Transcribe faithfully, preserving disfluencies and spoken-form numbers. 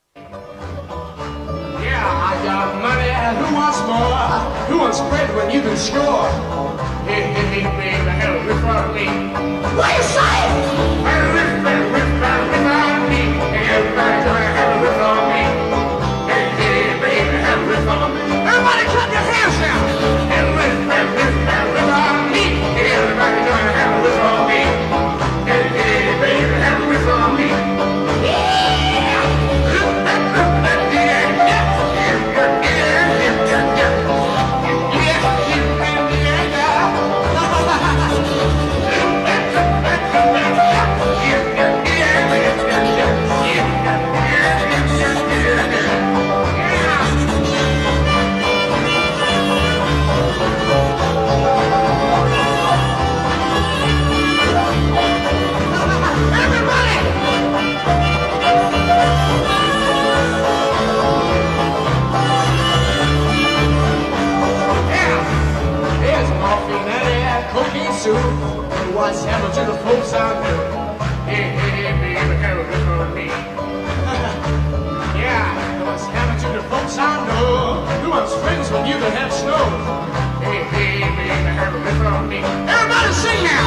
Yeah, I got money. Who wants more? Who wants bread when you can score? Hey, hey, hey, baby, hell, rip on me. What you say? Hell, rip, rip, rip, rip on me. Everybody gonna have a rip on me. Hey, hey, baby, hell, rip on me. Everybody clap your hands now. Hell, rip, rip, rip, rip on me. Everybody gonna have a rip on me. Hey, hey, baby, hell, rip on me. What's happened to the folks I know? Hey, hey, hey, baby, have a look on me. Yeah, what's happened to the folks I know? Who wants friends when you can have snow? Hey, hey, baby, have a look on me. Everybody sing now!